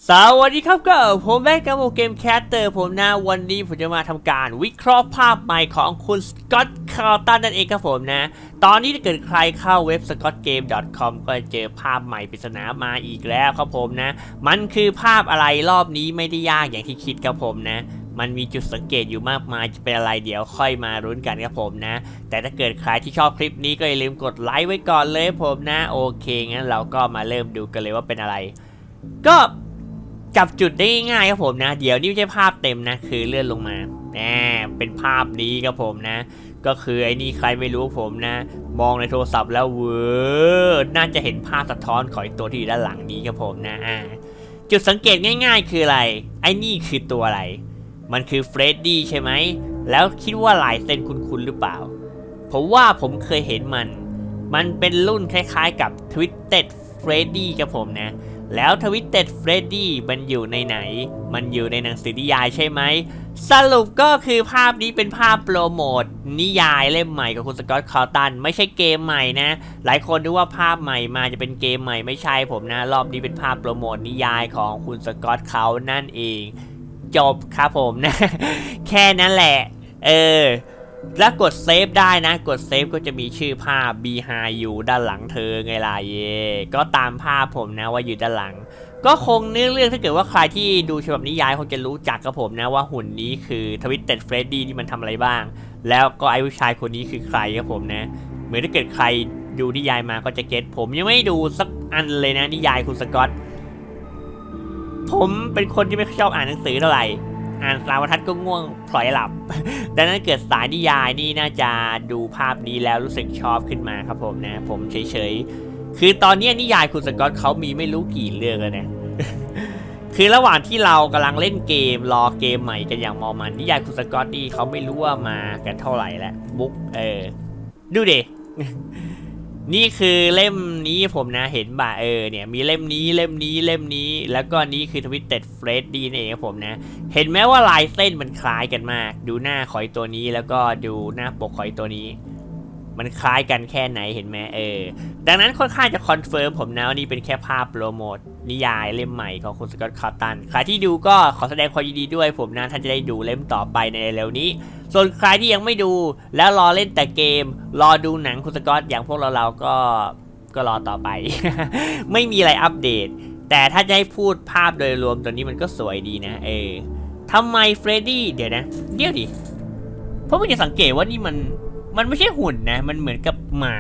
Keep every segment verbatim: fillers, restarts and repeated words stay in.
สวัสดีครับก็ผมแม็กกับเกมแคสเตอร์ผมนะวันนี้ผมจะมาทำการวิเคราะห์ภาพใหม่ของคุณสกอตคาร์ตันนั่นเองครับผมนะตอนนี้ถ้าเกิดใครเข้าเว็บ สกอตเกม ดอท คอม ก็จะเจอภาพใหม่ปริศนามาอีกแล้วครับผมนะมันคือภาพอะไรรอบนี้ไม่ได้ยากอย่างที่คิดครับผมนะมันมีจุดสังเกตอยู่มากมายจะเป็นอะไรเดี๋ยวค่อยมาลุ้นกันครับผมนะแต่ถ้าเกิดใครที่ชอบคลิปนี้ก็อย่าลืมกดไลค์ไว้ก่อนเลยผมนะโอเคงั้นเราก็มาเริ่มดูกันเลยว่าเป็นอะไรก็จับจุดได้ง่ายครับผมนะเดี๋ยวนี่ไม่ใช่ภาพเต็มนะคือเลื่อนลงมาแหมเป็นภาพนี้ครับผมนะก็คือไอ้นี่ใครไม่รู้ผมนะมองในโทรศัพท์แล้วเวอร์น่าจะเห็นภาพสะท้อนของตัวที่อยู่ด้านหลังนี้ครับผมนะอ่าจุดสังเกตง่ายๆคืออะไรไอ้นี่คือตัวอะไรมันคือเฟรดดี้ใช่ไหมแล้วคิดว่าลายเส้นคุ้นๆหรือเปล่าผมว่าผมเคยเห็นมันมันเป็นรุ่นคล้ายๆกับ Twisted Freddy ครับผมนะแล้ว Twisted Freddy มันอยู่ในไหนมันอยู่ในหนังสือนิยายใช่ไหมสรุปก็คือภาพนี้เป็นภาพโปรโมทนิยายเล่มใหม่ของคุณสกอต คาร์ตันไม่ใช่เกมใหม่นะหลายคนนึกว่าภาพใหม่มาจะเป็นเกมใหม่ไม่ใช่ผมนะรอบนี้เป็นภาพโปรโมทนิยายของคุณสกอตเขานั่นเองจบครับผมนะ แค่นั้นแหละเออแล้วกดเซฟได้นะกดเซฟก็จะมีชื่อภาพ Behind You ด้านหลังเธอไงล่ะเย่ก็ตามภาพผมนะว่าอยู่ด้านหลังก็คงเนื้อเรื่องถ้าเกิดว่าใครที่ดูฉบับนิยายคงจะรู้จักกับผมนะว่าหุ่นนี้คือ Twisted Freddy ที่มันทำอะไรบ้างแล้วก็ไอ้ผู้ชายคนนี้คือใครครับผมนะเหมือนถ้าเกิดใครดูนิยายมาก็จะเก็ตผมยังไม่ดูสักอันเลยนะนิยายคุณสกอตผมเป็นคนที่ไม่ชอบอ่านหนังสือเท่าไหร่อ่านสารวทัศน์ก็ง่วงพลอยหลับดังนั้นเกิดสายนิยายนี่น่าจะดูภาพนี้แล้วรู้สึกชอบขึ้นมาครับผมนะผมเฉยๆคือตอนนี้นิยายคุณสกอตเขามีไม่รู้กี่เรื่องแล้วนะ คือระหว่างที่เรากำลังเล่นเกมรอเกมใหม่กันอย่างมอมันนิยายคุณสกอตนี่เขาไม่รู้ว่ามากันเท่าไหร่แล้วบุ๊กเออดูดิ นี่คือเล่มนี้ผมนะเห็นบ่าเออเนี่ยมีเล่มนี้เล่มนี้เล่มนี้แล้วก็นี้คือ Twisted Freddy นี่เองครับผมนะเห็นไหมว่าลายเส้นมันคล้ายกันมากดูหน้าคอยตัวนี้แล้วก็ดูหน้าปกคอยตัวนี้มันคล้ายกันแค่ไหนเห็นไหมเออดังนั้นค่อนข้างจะคอนเฟิร์มผมนะว่านี่เป็นแค่ภาพโปรโมทนิยายเล่มใหม่ของคุณสกอต คาร์ตันใครที่ดูก็ขอแสดงความยินดีด้วยผมนะท่านจะได้ดูเล่มต่อไปในเร็วนี้ส่วนใครที่ยังไม่ดูแล้วรอเล่นแต่เกมรอดูหนังคุณสกอตอย่างพวกเราเราก็ก็รอต่อไป ไม่มีอะไรอัปเดตแต่ถ้าจะให้พูดภาพโดยรวมตัวนี้มันก็สวยดีนะเออทำไมเฟรดดี้เดี๋ยวนะเดี๋ยวดิเพราะผมจะสังเกตว่านี่มันมันไม่ใช่หุ่นนะมันเหมือนกับหมา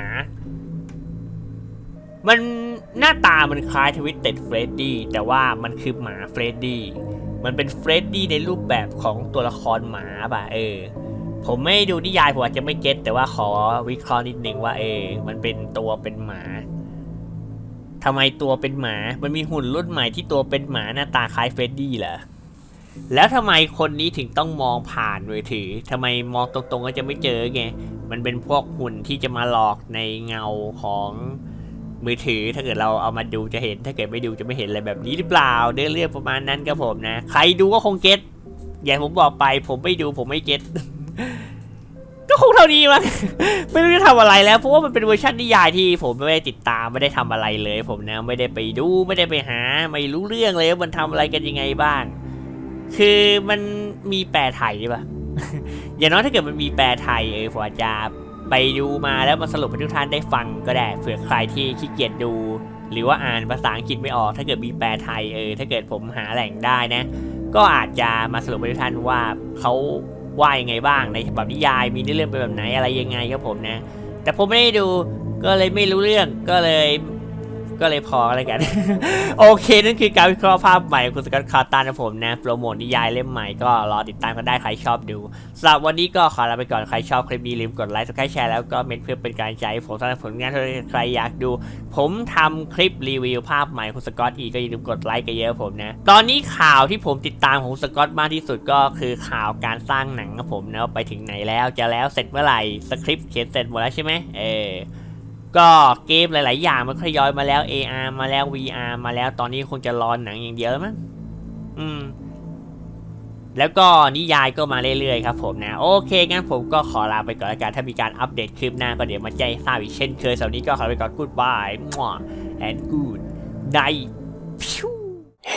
มันหน้าตามันคล้าย Twisted Freddy แต่ว่ามันคือหมาเฟรดดี้มันเป็นเฟรดดี้ในรูปแบบของตัวละครหมาป่ะเออผมไม่ดูนิยายผมอาจจะไม่เก็ตแต่ว่าขอวิเคราะห์นิดนึงว่าเออมันเป็นตัวเป็นหมาทำไมตัวเป็นหมามันมีหุ่นรุ่นใหม่ที่ตัวเป็นหมาหน้าตาคล้ายเฟรดดี้เหรอแล้วทำไมคนนี้ถึงต้องมองผ่านมือถือทำไมมองตรงๆก็จะไม่เจอไงมันเป็นพวกหุ่นที่จะมาหลอกในเงาของมือถือถ้าเกิดเราเอามาดูจะเห็นถ้าเกิดไม่ดูจะไม่เห็นอะไรแบบนี้หรือเปล่าเรื่องเรื่องประมาณนั้นครับผมนะใครดูก็คงเก็ตอย่างผมบอกไปผมไม่ดูผมไม่เก็ต ก็คงเท่านี้มั้ง ไม่รู้จะทำอะไรแล้วเพราะว่ามันเป็นเวอร์ชันนิยายที่ผมไม่ได้ติดตามไม่ได้ทำอะไรเลยผมนะไม่ได้ไปดูไม่ได้ไปหาไม่รู้เรื่องเลยว่ามันทำอะไรกันยังไงบ้างคือมันมีแปลไทยป่ะ อย่างน้อยถ้าเกิดมันมีแปลไทยเออผมอาจจะไปดูมาแล้วมาสรุปให้ทุกท่านได้ฟังก็ได้เผื่อใครที่ขี้เกียจดูหรือว่าอ่านภาษาอังกฤษไม่ออกถ้าเกิดมีแปลไทยเออถ้าเกิดผมหาแหล่งได้นะก็อาจจะมาสรุปให้ทุกท่านว่าเขาว่ายังไงบ้างในฉบับนิยายมีเรื่องเป็นแบบไหนอะไรยังไงครับผมนะแต่ผมไม่ได้ดูก็เลยไม่รู้เรื่องก็เลยก็เลยพออะไรกัน โอเคนั่นคือการวิเคราะห์ภาพใหม่ของคุณสกอต คาร์ตันนะผมนะโปรโมทนิยายเล่มใหม่ก็รอติดตามกันได้ใครชอบดูสำหรับวันนี้ก็ขอลาไปก่อนใครชอบคลิปนี้ลืมกดไลค์กดแชร์แล้วก็เมนเพื่อเป็นการใจผมสำหรับผลงานที่ใครอยากดูผมทำคลิปรีวิวภาพใหม่ของสกอตอีกก็อย่าลืมกดไลค์กันเยอะผมนะตอนนี้ข่าวที่ผมติดตามของสกอตมากที่สุดก็คือข่าวการสร้างหนังครับผมนะไปถึงไหนแล้วจะแล้วเสร็จเมื่อไหร่สคริปต์เขียนเสร็จหมดแล้วใช่ไหมเออก็เกมหลายๆอย่างมันทยอยมาแล้ว เอ อาร์ มาแล้ว วี อาร์ มาแล้วตอนนี้คงจะรอหนังอย่างเดียวแล้วมั้งอืมแล้วก็นิยายก็มาเรื่อยๆครับผมนะโอเคงั้นผมก็ขอลาไปก่อนแล้วกันถ้ามีการอัปเดตคลิปหน้าก็เดี๋ยวมาแจ้งทราบอีกเช่นเคยสำหรับนี้ก็ขอลาไปก่อน goodbye and good night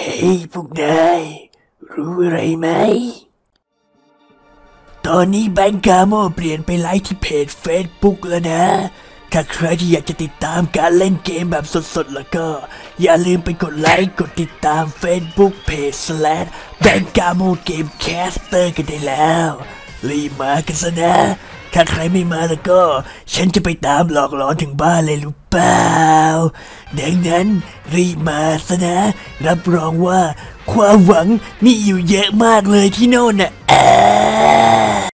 ฮ้ยพวกนายรู้อะไรไหมตอนนี้แบงก์กาโมเปลี่ยนไปไลฟ์ที่เพจ Facebook แล้วนะถ้าใครที่อยากจะติดตามการเล่นเกมแบบสดๆแล้วก็อย่าลืมไปกดไลค์กดติดตาม Facebook Page สแลชแบงก์กาโมเกมแคสเตอร์กันได้แล้วรีบมากันซะนะถ้าใครไม่มาแล้วก็ฉันจะไปตามหลอกหลอนถึงบ้านเลยรู้เปล่าดังนั้นรีบมาซะนะรับรองว่าความหวังมีอยู่เยอะมากเลยที่โน่นน่ะ